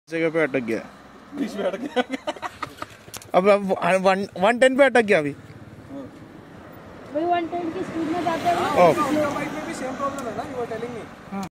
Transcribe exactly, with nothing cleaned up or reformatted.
जगह पे अटक गया, बीच में अटक गया। अब अब वन वन टेन पे अटक गया अभी। भाई वन टेन की स्पीड में जाते हैं। ओह, में भी सेम प्रॉब्लम है ना, यू आर टेलिंग मी।